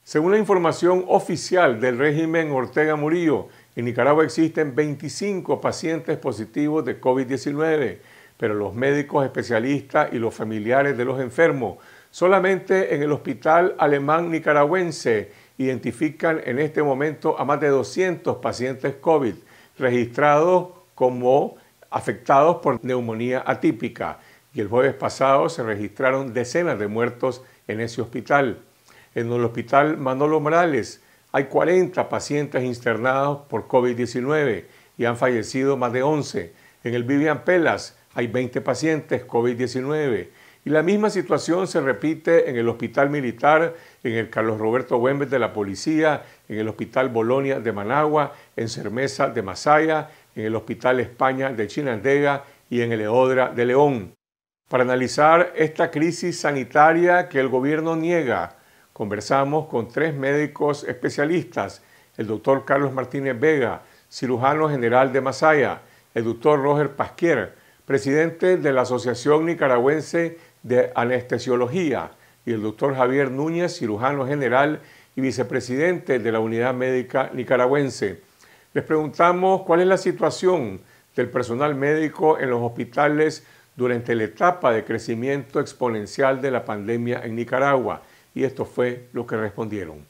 Según la información oficial del régimen Ortega Murillo, en Nicaragua existen 25 pacientes positivos de COVID-19, pero los médicos especialistas y los familiares de los enfermos solamente en el Hospital Alemán Nicaragüense identifican en este momento a más de 200 pacientes COVID registrados como afectados por neumonía atípica, y el jueves pasado se registraron decenas de muertos en ese hospital. En el Hospital Manolo Morales hay 40 pacientes internados por COVID-19 y han fallecido más de 11. En el Vivian Pelas hay 20 pacientes COVID-19. Y la misma situación se repite en el Hospital Militar, en el Carlos Roberto Güemes de la Policía, en el Hospital Bolonia de Managua, en Cermeza de Masaya, en el Hospital España de Chinandega y en el Eodra de León. Para analizar esta crisis sanitaria que el gobierno niega, conversamos con 3 médicos especialistas: el doctor Carlos Martínez Vega, cirujano general de Masaya; el doctor Roger Pasquier, presidente de la Asociación Nicaragüense de Anestesiología; y el doctor Javier Núñez, cirujano general y vicepresidente de la Unidad Médica Nicaragüense. Les preguntamos cuál es la situación del personal médico en los hospitales durante la etapa de crecimiento exponencial de la pandemia en Nicaragua. Y esto fue lo que respondieron.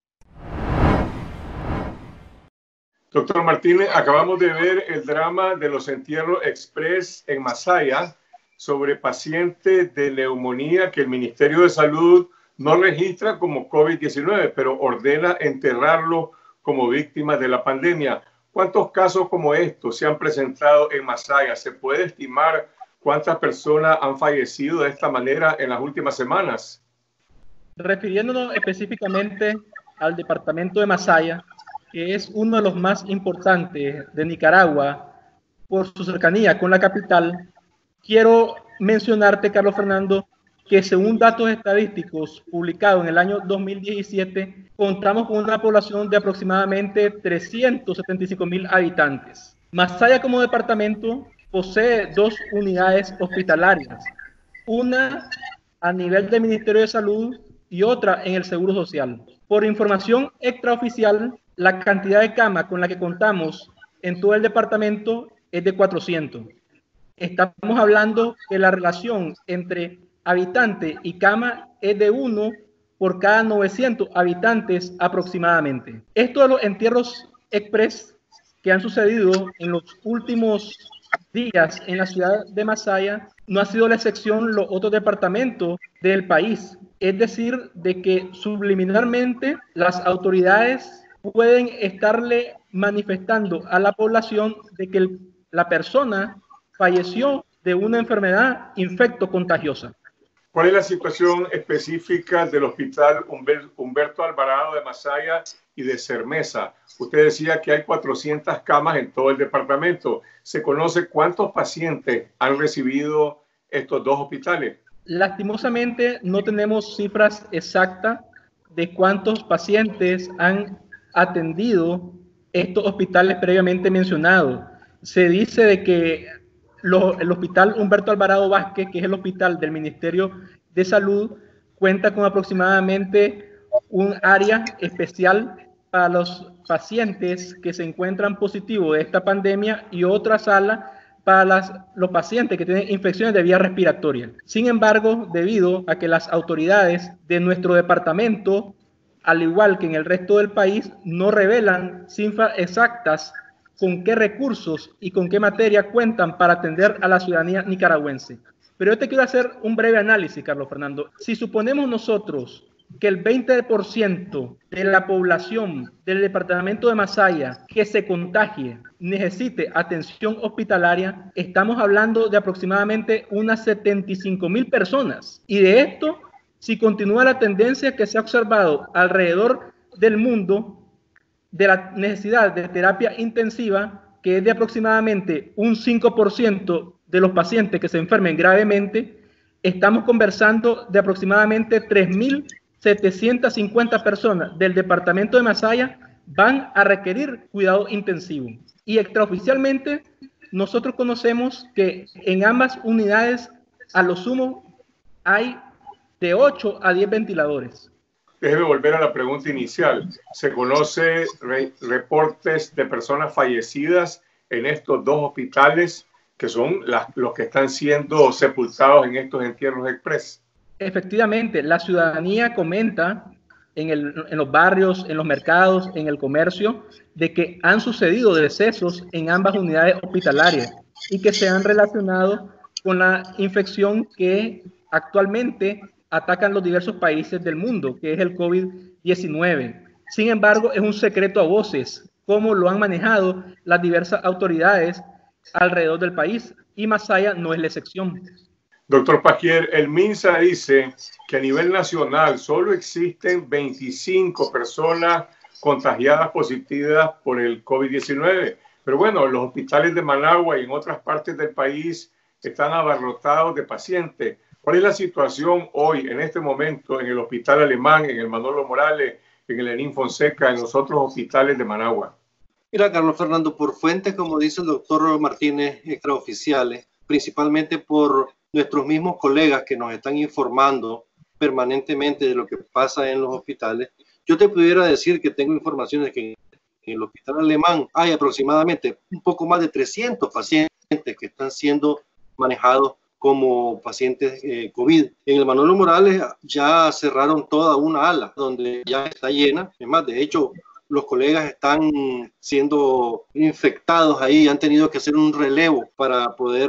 Doctor Martínez, acabamos de ver el drama de los entierros express en Masaya sobre pacientes de neumonía que el Ministerio de Salud no registra como COVID-19, pero ordena enterrarlo como víctimas de la pandemia. ¿Cuántos casos como estos se han presentado en Masaya? ¿Se puede estimar cuántas personas han fallecido de esta manera en las últimas semanas? Refiriéndonos específicamente al departamento de Masaya, que es uno de los más importantes de Nicaragua por su cercanía con la capital, quiero mencionarte, Carlos Fernando, que según datos estadísticos publicados en el año 2017, contamos con una población de aproximadamente 375,000 habitantes. Masaya como departamento posee 2 unidades hospitalarias, una a nivel del Ministerio de Salud y otra en el Seguro Social. Por información extraoficial, la cantidad de camas con la que contamos en todo el departamento es de 400. Estamos hablando que la relación entre habitante y cama es de 1 por cada 900 habitantes aproximadamente. Esto de los entierros express que han sucedido en los últimos días en la ciudad de Masaya no ha sido la excepción los otros departamentos del país. Es decir, de que subliminalmente las autoridades pueden estarle manifestando a la población de que la persona falleció de una enfermedad infectocontagiosa. ¿Cuál es la situación específica del Hospital Humberto Alvarado de Masaya y de Cermeza? Usted decía que hay 400 camas en todo el departamento. ¿Se conoce cuántos pacientes han recibido estos 2 hospitales? Lastimosamente no tenemos cifras exactas de cuántos pacientes han atendido estos hospitales previamente mencionados. Se dice de que el Hospital Humberto Alvarado Vázquez, que es el hospital del Ministerio de Salud, cuenta con aproximadamente un área especial para los pacientes que se encuentran positivos de esta pandemia y otra sala para los pacientes que tienen infecciones de vía respiratoria. Sin embargo, debido a que las autoridades de nuestro departamento, al igual que en el resto del país, no revelan cifras exactas con qué recursos y con qué materia cuentan para atender a la ciudadanía nicaragüense. Pero yo te quiero hacer un breve análisis, Carlos Fernando. Si suponemos nosotros que el 20% de la población del departamento de Masaya que se contagie necesite atención hospitalaria, estamos hablando de aproximadamente unas 75,000 personas. Y de esto, si continúa la tendencia que se ha observado alrededor del mundo de la necesidad de terapia intensiva, que es de aproximadamente un 5% de los pacientes que se enfermen gravemente, estamos conversando de aproximadamente 3,750 personas del departamento de Masaya van a requerir cuidado intensivo. Y extraoficialmente, nosotros conocemos que en ambas unidades, a lo sumo, hay de 8 a 10 ventiladores. déjeme volver a la pregunta inicial. ¿Se conoce reportes de personas fallecidas en estos dos hospitales que son los que están siendo sepultados en estos entierros express? Efectivamente, la ciudadanía comenta en los barrios, en los mercados, en el comercio, de que han sucedido decesos en ambas unidades hospitalarias y que se han relacionado con la infección que actualmente atacan los diversos países del mundo, que es el COVID-19. Sin embargo, es un secreto a voces cómo lo han manejado las diversas autoridades alrededor del país, y Masaya no es la excepción. Doctor Pasquier, el MINSA dice que a nivel nacional solo existen 25 personas contagiadas positivas por el COVID-19. Pero bueno, los hospitales de Managua y en otras partes del país están abarrotados de pacientes. ¿Cuál es la situación hoy, en este momento, en el Hospital Alemán, en el Manolo Morales, en el Lenín Fonseca, en los otros hospitales de Managua? Mira, Carlos Fernando, por fuentes, como dice el doctor Martínez, extraoficiales, principalmente por nuestros mismos colegas que nos están informando permanentemente de lo que pasa en los hospitales, yo te pudiera decir que tengo informaciones que en el Hospital Alemán hay aproximadamente un poco más de 300 pacientes que están siendo manejados como pacientes COVID. En el Manolo Morales ya cerraron toda una ala donde ya está llena. Es más, de hecho, los colegas están siendo infectados ahí, han tenido que hacer un relevo para poder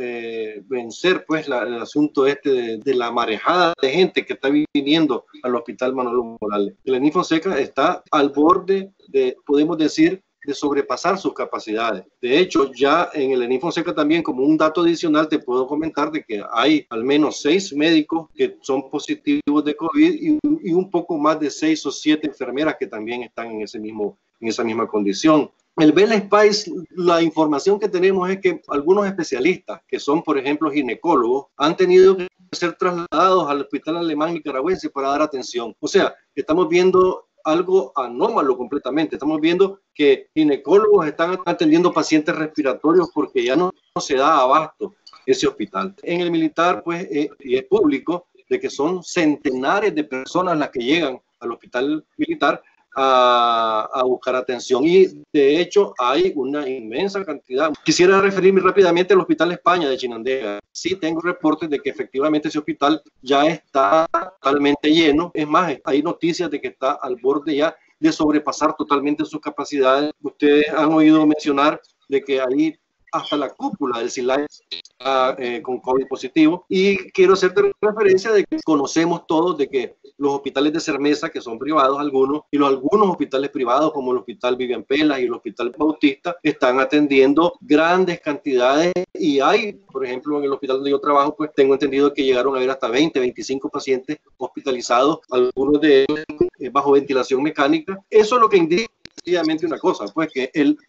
vencer pues el asunto de la marejada de gente que está viniendo al Hospital Manolo Morales. El Lenín Fonseca está al borde de, podemos decir, de sobrepasar sus capacidades. De hecho, ya en el Lenín Fonseca también, como un dato adicional, te puedo comentar de que hay al menos 6 médicos que son positivos de COVID y un poco más de 6 o 7 enfermeras que también están en esa misma condición. El Bella Spice, la información que tenemos es que algunos especialistas, que son por ejemplo ginecólogos, han tenido que ser trasladados al Hospital Alemán Nicaragüense para dar atención. O sea, estamos viendo algo anómalo completamente. Estamos viendo que ginecólogos están atendiendo pacientes respiratorios porque ya no se da abasto ese hospital. En el militar, pues, y es público, de que son centenares de personas las que llegan al hospital militar a buscar atención, y de hecho hay una inmensa cantidad. Quisiera referirme rápidamente al Hospital España de Chinandega. Sí tengo reportes de que efectivamente ese hospital ya está totalmente lleno. Es más, hay noticias de que está al borde ya de sobrepasar totalmente sus capacidades. Ustedes han oído mencionar de que ahí hasta la cúpula del CILAI está con COVID positivo, y quiero hacerte referencia de que conocemos todos de que los hospitales de Cermeza, que son privados algunos, y algunos hospitales privados como el Hospital Vivian Pelas y el Hospital Bautista, están atendiendo grandes cantidades, y hay, por ejemplo, en el hospital donde yo trabajo, pues tengo entendido que llegaron a haber hasta 20, 25 pacientes hospitalizados, algunos de ellos bajo ventilación mecánica. Eso es lo que indica sencillamente una cosa, pues que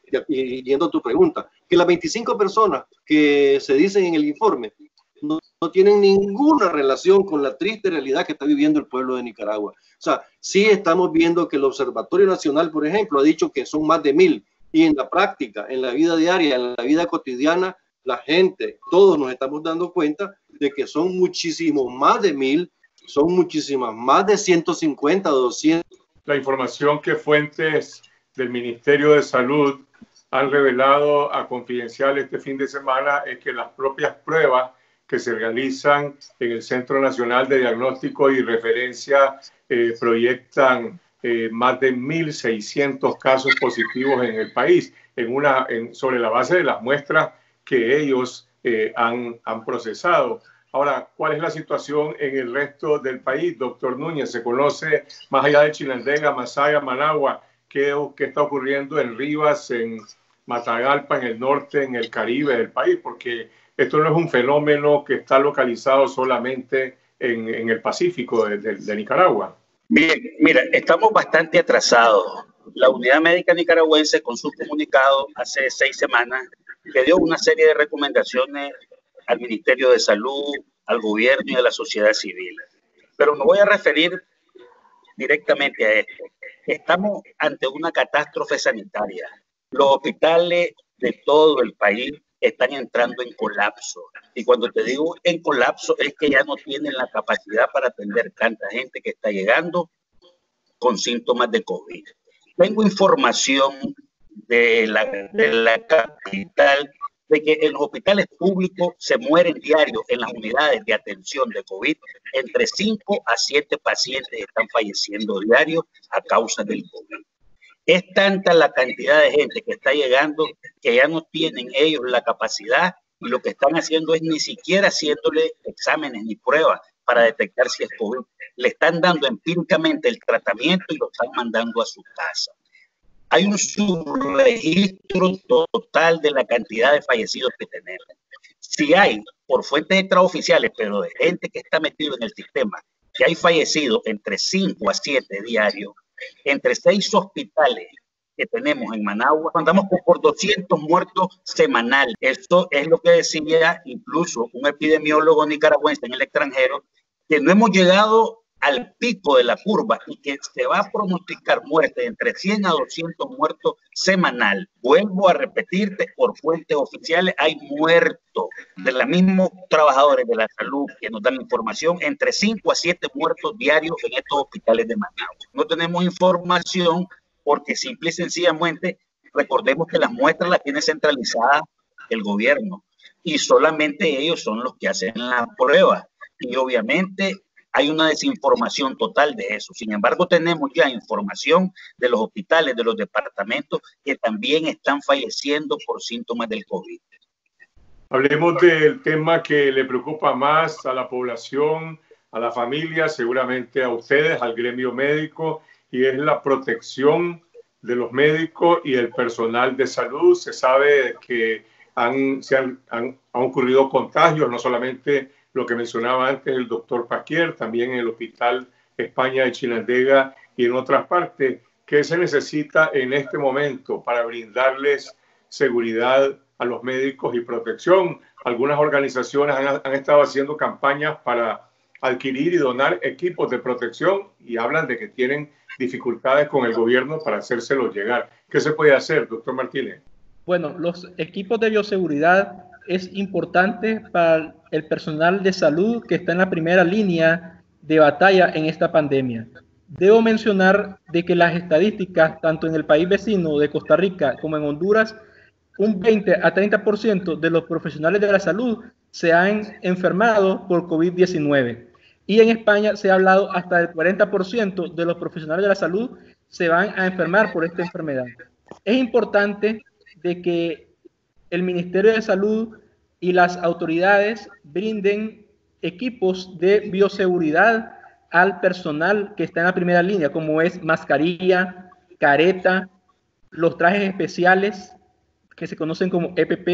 y yendo a tu pregunta, que las 25 personas que se dicen en el informe no tienen ninguna relación con la triste realidad que está viviendo el pueblo de Nicaragua. O sea, sí estamos viendo que el Observatorio Nacional, por ejemplo, ha dicho que son más de 1000, y en la práctica, en la vida diaria, en la vida cotidiana, la gente, todos nos estamos dando cuenta de que son muchísimos más de 1000, son muchísimas más de 150, 200. La información que fuentes del Ministerio de Salud han revelado a Confidencial este fin de semana es que las propias pruebas que se realizan en el Centro Nacional de Diagnóstico y Referencia proyectan más de 1.600 casos positivos en el país, sobre la base de las muestras que ellos han procesado. Ahora, ¿cuál es la situación en el resto del país, doctor Núñez? ¿Se conoce, más allá de Chinandega, Masaya, Managua, qué está ocurriendo en Rivas, en Matagalpa, en el norte, en el Caribe del país? Porque esto no es un fenómeno que está localizado solamente en el Pacífico de Nicaragua. Bien, mira, estamos bastante atrasados. La Unidad Médica Nicaragüense, con su comunicado hace 6 semanas, le dio una serie de recomendaciones al Ministerio de Salud, al gobierno y a la sociedad civil. Pero me voy a referir directamente a esto. Estamos ante una catástrofe sanitaria. Los hospitales de todo el país están entrando en colapso. Y cuando te digo en colapso es que ya no tienen la capacidad para atender tanta gente que está llegando con síntomas de COVID. Tengo información de la capital de que en los hospitales públicos se mueren diarios en las unidades de atención de COVID. Entre 5 a 7 pacientes están falleciendo diarios a causa del COVID. Es tanta la cantidad de gente que está llegando que ya no tienen ellos la capacidad y lo que están haciendo es ni siquiera haciéndole exámenes ni pruebas para detectar si es COVID. Le están dando empíricamente el tratamiento y lo están mandando a su casa. Hay un subregistro total de la cantidad de fallecidos que tenemos. Si hay, por fuentes extraoficiales, pero de gente que está metido en el sistema, que hay fallecidos entre 5 a 7 diarios, entre 6 hospitales que tenemos en Managua, andamos por 200 muertos semanales. Esto es lo que decía incluso un epidemiólogo nicaragüense en el extranjero, que no hemos llegado al pico de la curva y que se va a pronosticar muerte entre 100 a 200 muertos semanal. Vuelvo a repetirte, por fuentes oficiales hay muertos de los mismos trabajadores de la salud que nos dan información, entre 5 a 7 muertos diarios en estos hospitales de Managua. No tenemos información porque simple y sencillamente recordemos que las muestras las tiene centralizadas el gobierno y solamente ellos son los que hacen la prueba y obviamente hay una desinformación total de eso. Sin embargo, tenemos ya información de los hospitales, de los departamentos que también están falleciendo por síntomas del COVID. Hablemos del tema que le preocupa más a la población, a la familia, seguramente a ustedes, al gremio médico, y es la protección de los médicos y el personal de salud. Se sabe que han ocurrido contagios, no solamente lo que mencionaba antes el doctor Paquier, también en el Hospital España de Chinandega y en otras partes. ¿Qué se necesita en este momento para brindarles seguridad a los médicos y protección? Algunas organizaciones han estado haciendo campañas para adquirir y donar equipos de protección y hablan de que tienen dificultades con el gobierno para hacérselos llegar. ¿Qué se puede hacer, doctor Martínez? Bueno, los equipos de bioseguridad es importante para el personal de salud que está en la primera línea de batalla en esta pandemia. Debo mencionar de que las estadísticas, tanto en el país vecino de Costa Rica como en Honduras, un 20 a 30% de los profesionales de la salud se han enfermado por COVID-19. Y en España se ha hablado hasta del 40% de los profesionales de la salud se van a enfermar por esta enfermedad. Es importante de que el Ministerio de Salud y las autoridades brinden equipos de bioseguridad al personal que está en la primera línea, como es mascarilla, careta, los trajes especiales que se conocen como EPP,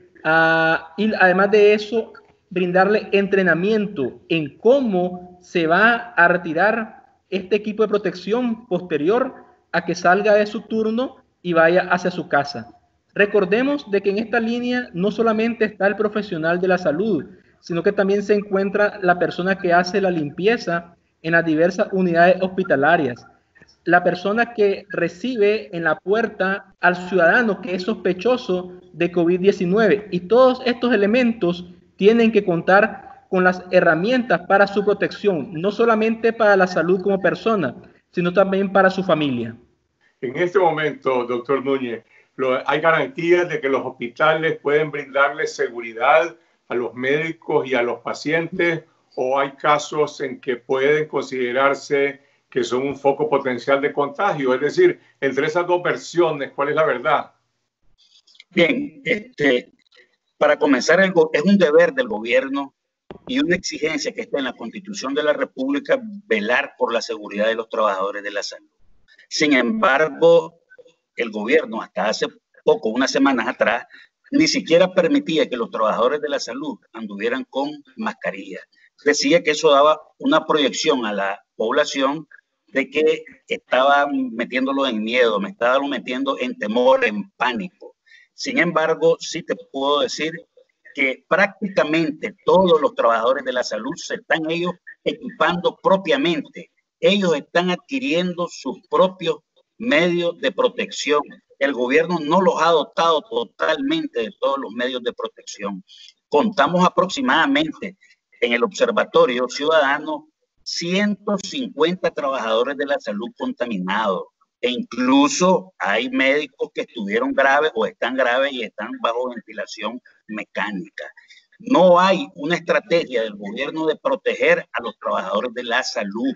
y además de eso, brindarle entrenamiento en cómo se va a retirar este equipo de protección posterior a que salga de su turno y vaya hacia su casa. Recordemos de que en esta línea no solamente está el profesional de la salud, sino que también se encuentra la persona que hace la limpieza en las diversas unidades hospitalarias, la persona que recibe en la puerta al ciudadano que es sospechoso de COVID-19. Y todos estos elementos tienen que contar con las herramientas para su protección, no solamente para la salud como persona, sino también para su familia. En este momento, doctor Núñez, ¿hay garantías de que los hospitales pueden brindarle seguridad a los médicos y a los pacientes? ¿O hay casos en que pueden considerarse que son un foco potencial de contagio? Es decir, entre esas dos versiones, ¿cuál es la verdad? Bien, para comenzar, es un deber del gobierno y una exigencia que está en la Constitución de la República velar por la seguridad de los trabajadores de la salud. Sin embargo, el gobierno hasta hace poco, unas semanas atrás, ni siquiera permitía que los trabajadores de la salud anduvieran con mascarilla. Decía que eso daba una proyección a la población de que estaba metiéndolo en miedo, me estaba metiendo en temor, en pánico. Sin embargo, sí te puedo decir que prácticamente todos los trabajadores de la salud se están ellos equipando propiamente. Ellos están adquiriendo sus propios medios de protección. El gobierno no los ha dotado totalmente de todos los medios de protección. Contamos aproximadamente en el Observatorio Ciudadano 150 trabajadores de la salud contaminados. E incluso hay médicos que estuvieron graves o están graves y están bajo ventilación mecánica. No hay una estrategia del gobierno de proteger a los trabajadores de la salud.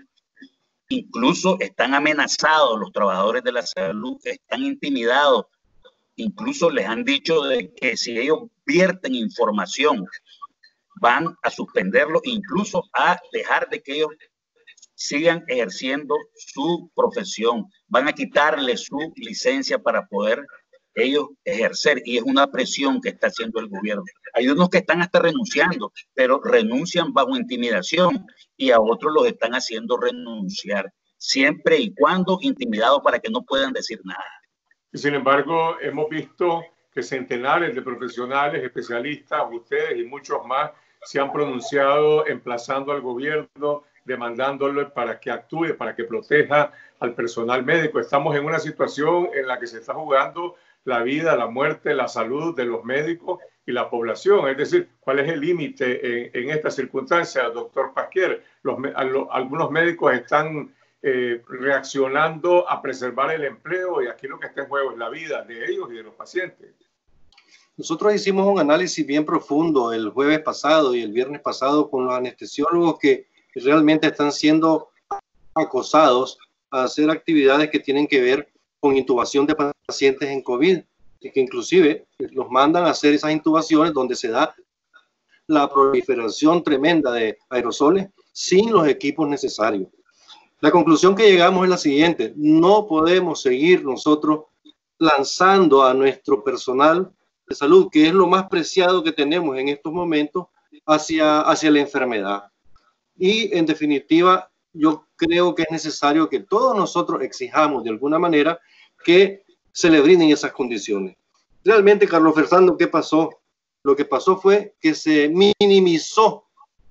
Incluso están amenazados los trabajadores de la salud, están intimidados. Incluso les han dicho de que si ellos vierten información, van a suspenderlo, incluso a dejar de que ellos sigan ejerciendo su profesión. Van a quitarles su licencia para poder ellos ejercer, y es una presión que está haciendo el gobierno. Hay unos que están hasta renunciando, pero renuncian bajo intimidación, y a otros los están haciendo renunciar, siempre y cuando intimidados para que no puedan decir nada. Sin embargo, hemos visto que centenares de profesionales, especialistas, ustedes y muchos más, se han pronunciado emplazando al gobierno, demandándolo para que actúe, para que proteja al personal médico. Estamos en una situación en la que se está jugando la vida, la muerte, la salud de los médicos y la población. Es decir, ¿cuál es el límite en esta circunstancia, doctor Pasquier? Algunos médicos están reaccionando a preservar el empleo, y aquí lo que está en juego es la vida de ellos y de los pacientes. Nosotros hicimos un análisis bien profundo el jueves pasado y el viernes pasado con los anestesiólogos que realmente están siendo acosados a hacer actividades que tienen que ver con intubación de pacientes en COVID, y que inclusive los mandan a hacer esas intubaciones donde se da la proliferación tremenda de aerosoles sin los equipos necesarios. La conclusión que llegamos es la siguiente: no podemos seguir nosotros lanzando a nuestro personal de salud, que es lo más preciado que tenemos en estos momentos, hacia la enfermedad. Y en definitiva, yo creo que es necesario que todos nosotros exijamos de alguna manera que se le brinden esas condiciones. Realmente, Carlos Fernando, ¿qué pasó? Lo que pasó fue que se minimizó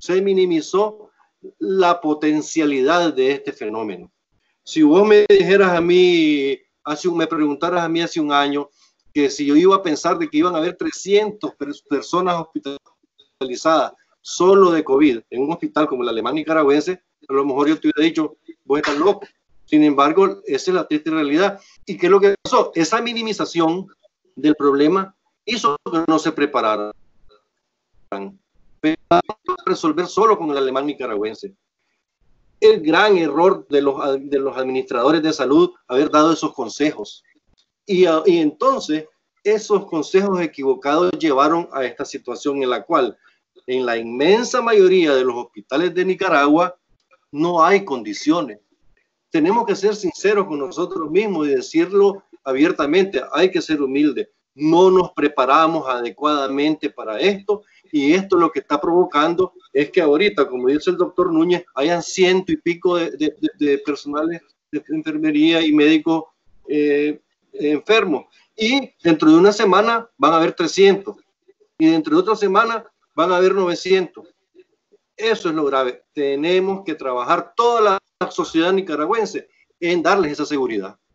la potencialidad de este fenómeno. Si vos me dijeras a mí, me preguntaras a mí hace un año que si yo iba a pensar de que iban a haber 300 personas hospitalizadas solo de COVID en un hospital como el alemán nicaragüense, a lo mejor yo te hubiera dicho, vos estás loco. Sin embargo, esa es la triste realidad. ¿Y qué es lo que pasó? Esa minimización del problema hizo que no se prepararan. Pero resolver solo con el alemán nicaragüense. El gran error de los administradores de salud haber dado esos consejos. Y entonces esos consejos equivocados llevaron a esta situación en la cual en la inmensa mayoría de los hospitales de Nicaragua no hay condiciones. Tenemos que ser sinceros con nosotros mismos y decirlo abiertamente. Hay que ser humildes. No nos preparamos adecuadamente para esto, y esto lo que está provocando es que ahorita, como dice el doctor Núñez, hayan 100 y pico de personales de enfermería y médicos enfermos, y dentro de una semana van a haber 300, y dentro de otra semana van a haber 900. Eso es lo grave. Tenemos que trabajar toda la sociedad nicaragüense en darles esa seguridad.